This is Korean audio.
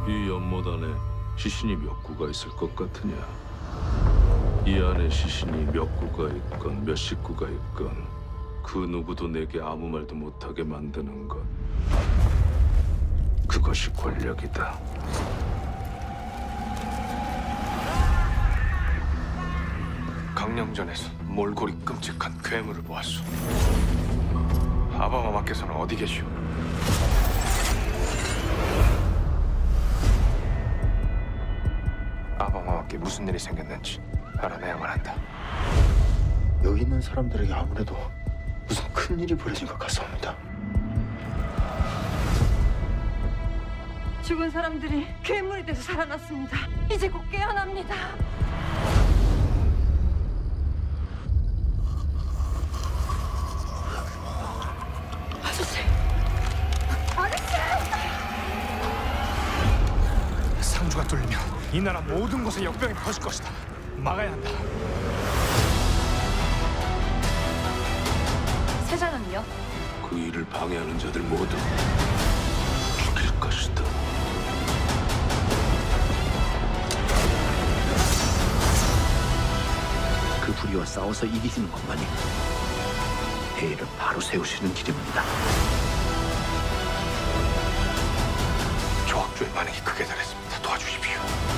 이 연못 안에 시신이 몇 구가 있을 것 같으냐? 이 안에 시신이 몇 구가 있건 몇 식구가 있건 그 누구도 내게 아무 말도 못하게 만드는 것. 그것이 권력이다. 강령전에서 몰골이 끔찍한 괴물을 보았소. 아바마마께서는 어디 계시오? 아바마마께 무슨 일이 생겼는지 알아내야만 한다. 여기 있는 사람들에게 아무래도 무슨 큰 일이 벌어진 것 같사옵니다. 죽은 사람들이 괴물이 돼서 살아났습니다. 이제 곧 깨어납니다. 아저씨! 아저씨! 상주가 뚫리면 이 나라 모든 곳에 역병이 퍼질 것이다. 막아야 한다. 세자는요? 그 일을 방해하는 자들 모두 죽일 것이다. 그 불의와 싸워서 이기시는 것만이 회의를 바로 세우시는 길입니다. 조학조의 반응이 크게 달했습니다. 도와주십시오.